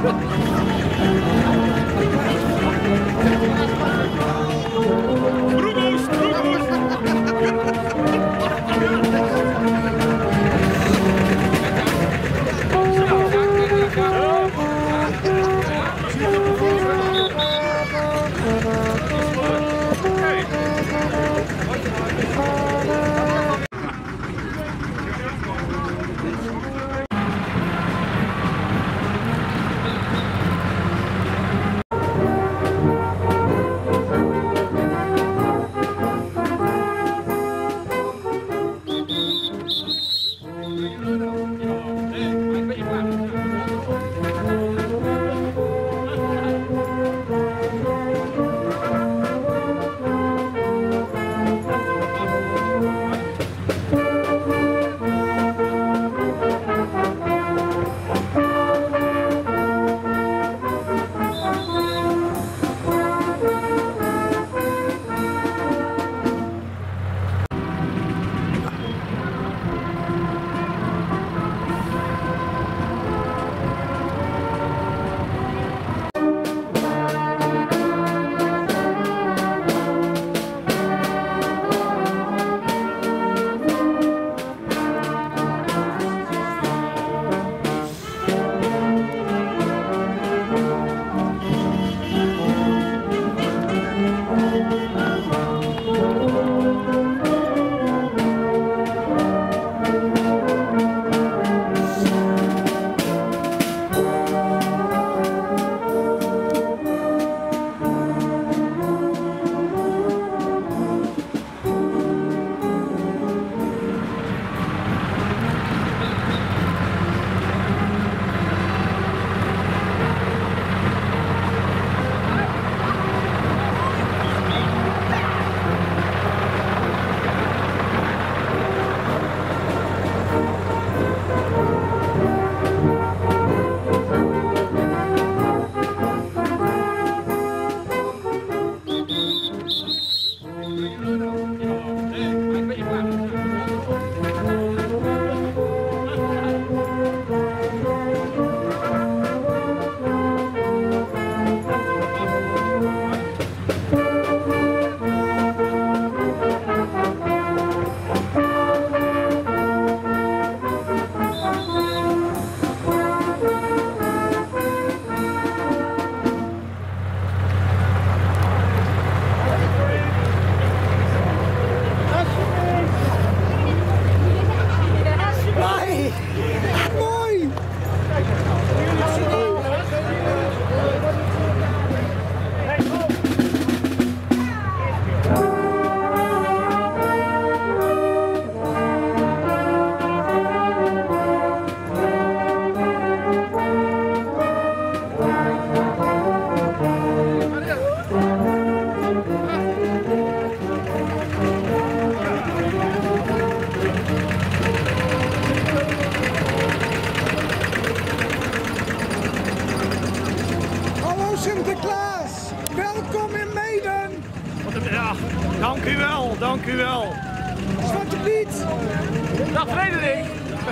Dank u wel, dank u wel. Zwarte Piet. Dag Frederik.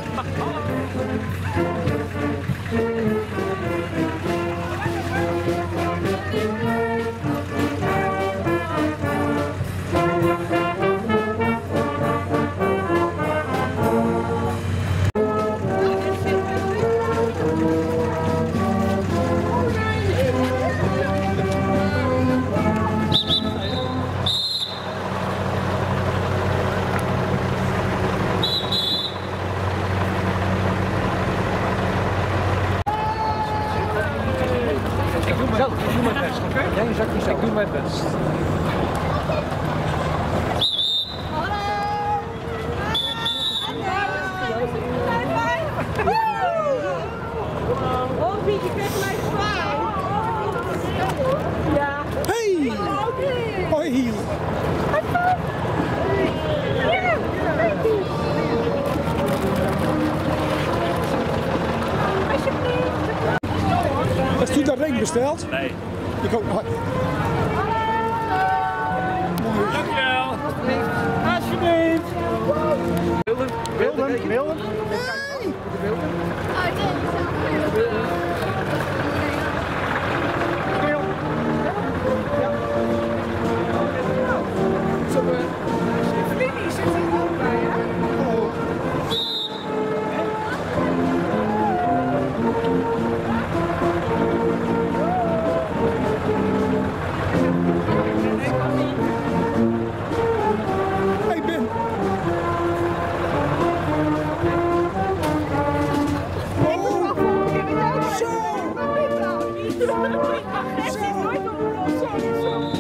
Zo, ik doe mijn best, oké? Jij zakje zo. Ik doe mijn best. Oh, Pietje, krijg mij zwaar. Ja. Hey! Hoi! Is u dat ring besteld? Nee. Ik ook nog. Dankjewel. Alsjeblieft. Oh, nee. agressie is nooit een oplossing.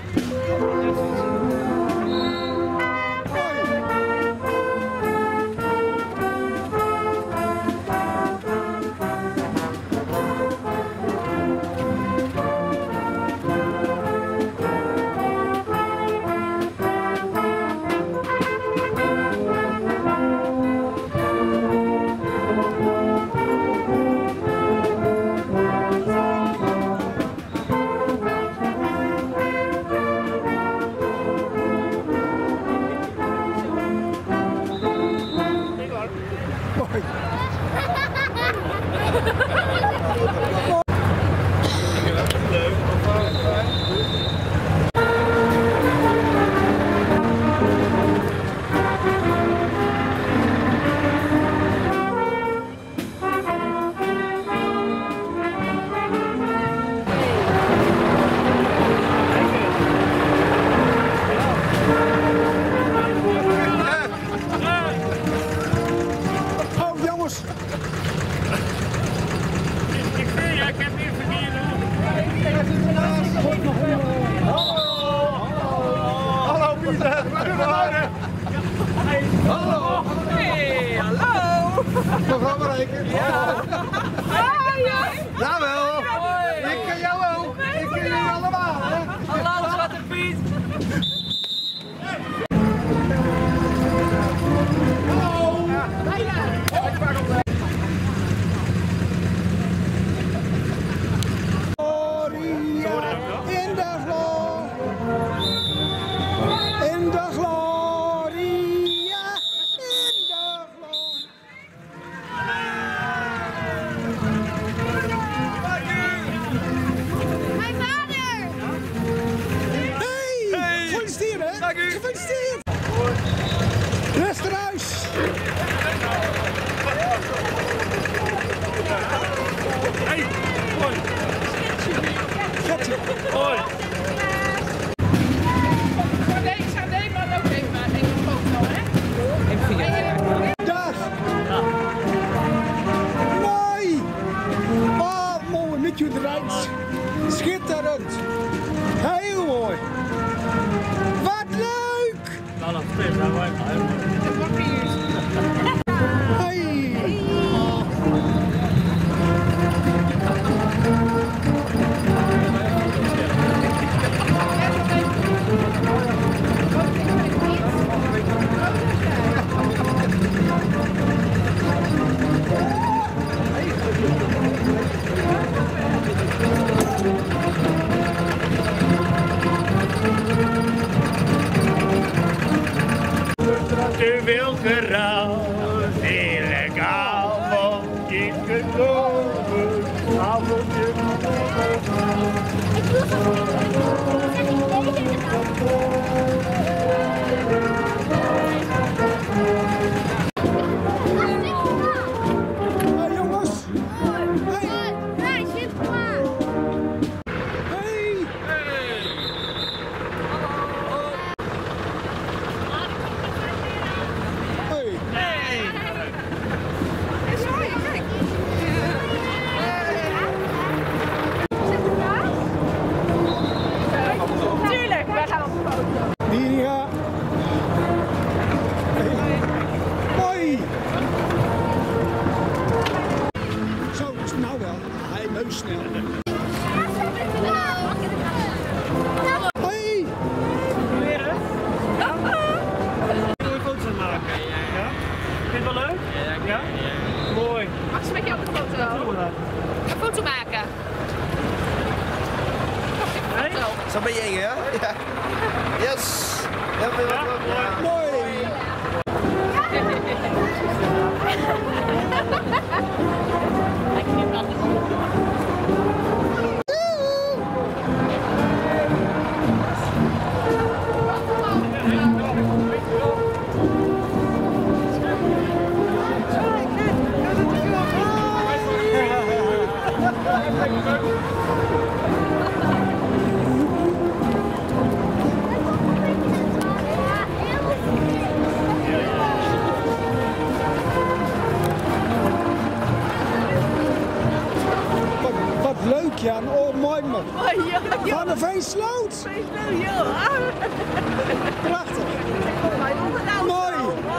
Mevrouw Marijke. Ja. Jawel. Ik ken jou ook. Ik ken jullie allemaal, hè. Hallo, Zwarte Piet. In de gloria. In de gloria. Mijn vader! Hey! Gefeliciteerd, hè? Dank u. Gefeliciteerd! Westerhuis! Hey, hoi. Getje! Hoi. Ik zou Nederland ook even maken. Ik een foto, hè? Dag! Mooi! Oh, mooi met je eruit. Schitterend! Heel mooi! Wat leuk! Nou, dat is wel mooi. Hey! Te veel gerouw, illegaal, want niet gekomen. Avondje. Hey jongens! Hey! Nee, Sinterklaas. Hey! Hey! Sorry, kijk. Tuurlijk, wij gaan op de foto. Lydia! Hey! Mooi! Zo, dus nou wel. Hij neus snel. Hey! Wil je foto's aan maken? Ja? Vind je het wel leuk? Ja. Mooi. Mag ze met jou op de foto? Een foto maken. Hey? Zo ben je eng, hè? Ja. Yes! Ja, Mooi! Leuk Jan, oh mooi man. Oh, ja. Van de Veensloot. Veensloot, ja. Prachtig. Mooi.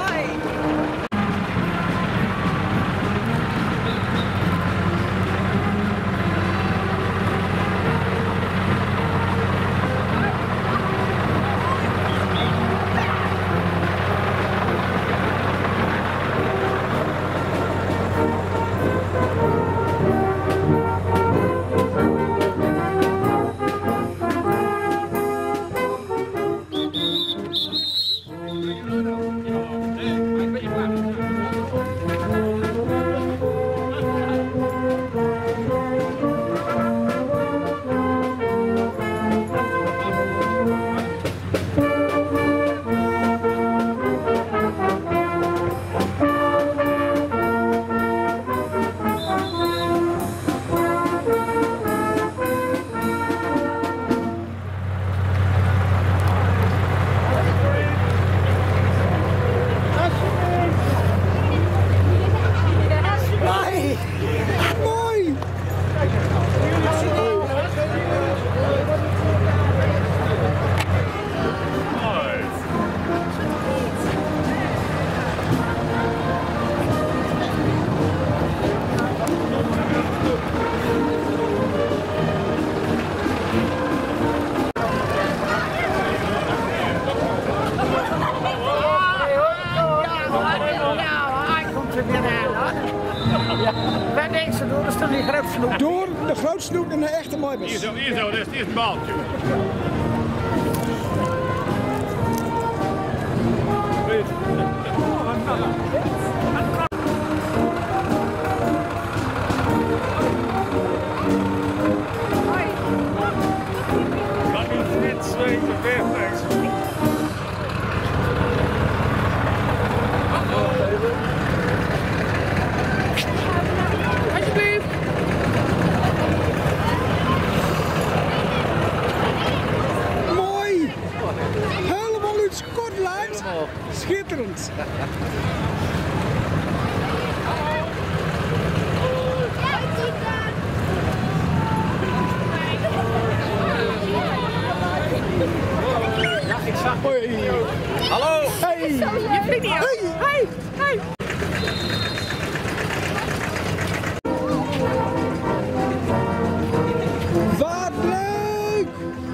Waar denkt ze door? Dat is toch die grootsnoet? Door de grootsnoet en de echte mooibes. Hier zo, dat is het eerste baaltje. Kan niet net zweten, perfect. Alsjeblieft. Mooi! Helemaal uit Schotland. Schitterend. Hoi. Hallo! Hey! Je vliegt niet uit. Hey! Hey. Wat leuk!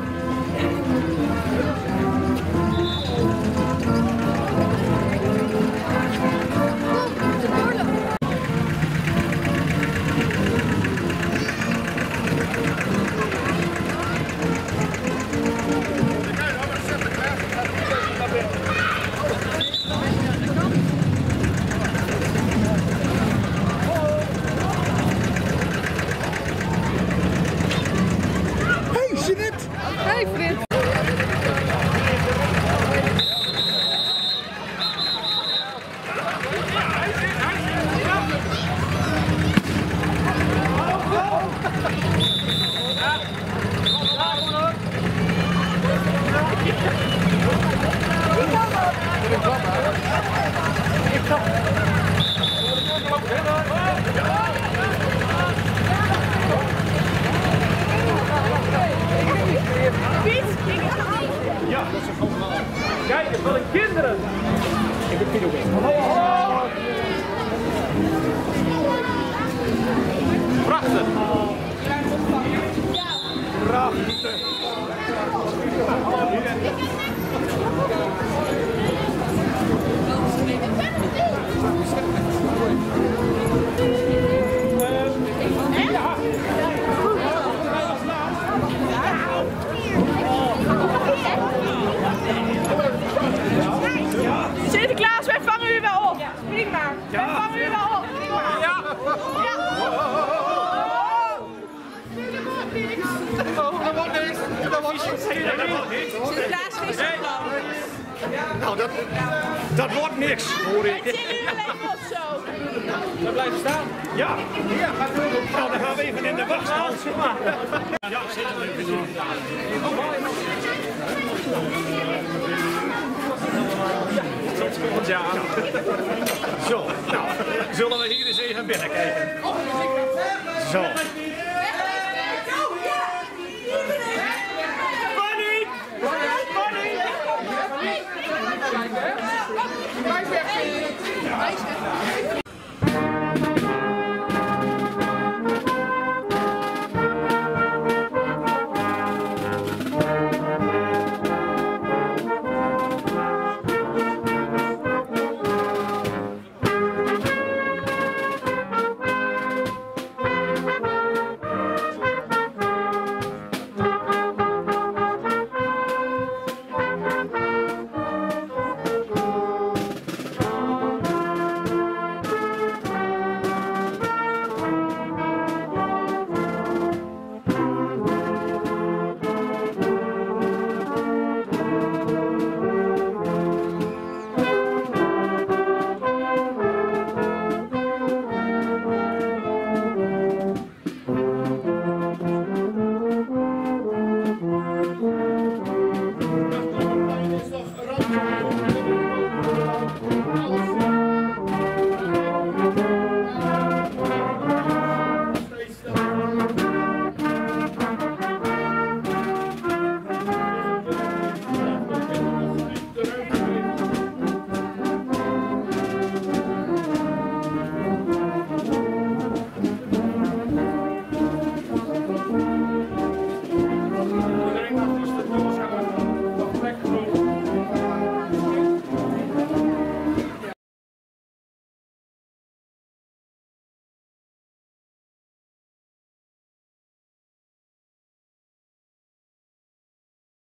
Hey, Jeanette! Hey, Frits. Ja, dat is een goed man. Kijk eens, wat een kinderen! Ik ben Pino weer. Hallo! Prachtig! Prachtig! Sinterklaas, wij vangen u wel op. Prima. Wij vangen u wel op. Ja! Oh, dat wordt niks. Dat wordt niks. Sinterklaas gisteren. Nou, dat wordt niks, hoor Wij ik. tillen u wel even op zo. We blijven staan? Ja. Nou, dan gaan we even in de wachtstand. Ja, zitten we even. Tot volgend jaar. Zo, nou, zullen we hier eens even binnenkijken. Zo.